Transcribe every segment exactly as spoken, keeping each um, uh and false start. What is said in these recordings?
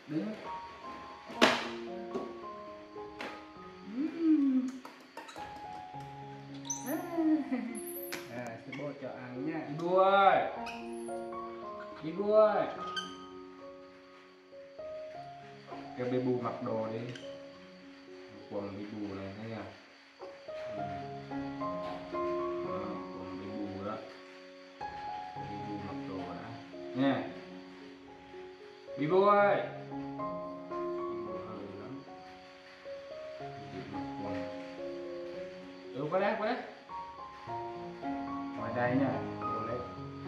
Đứng. À, sẽ bôi cho ăn nha. Ibu ơi, Ibu ơi, kêu Ibu mặc đồ đi. Quần Ibu này thấy không? Đó, quần Ibu đó. Ibu mặc đồ đã nha. Ibu ơi, Ibu hơi lắm. Ibu mặc quần. Ừ, qua đây, qua đây. Ngoài đây nha. Ibu lấy.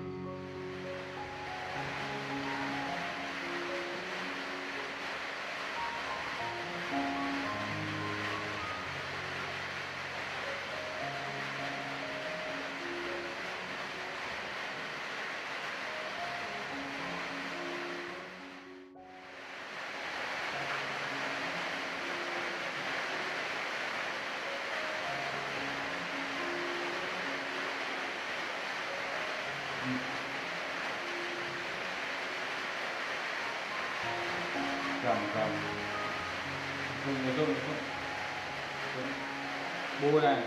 Cầm cầm không không không không bu này.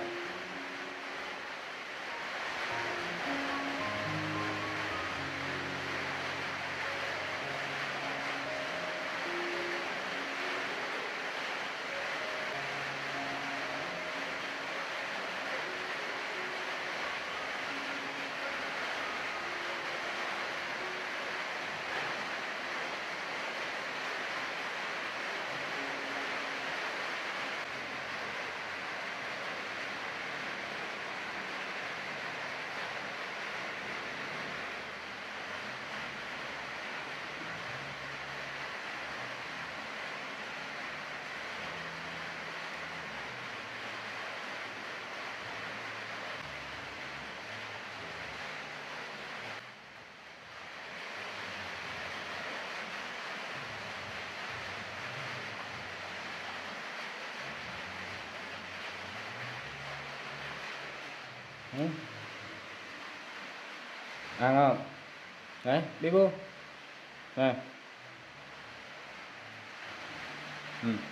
Ừ. Ăn không? Đấy, đi vô. Này. Ừ.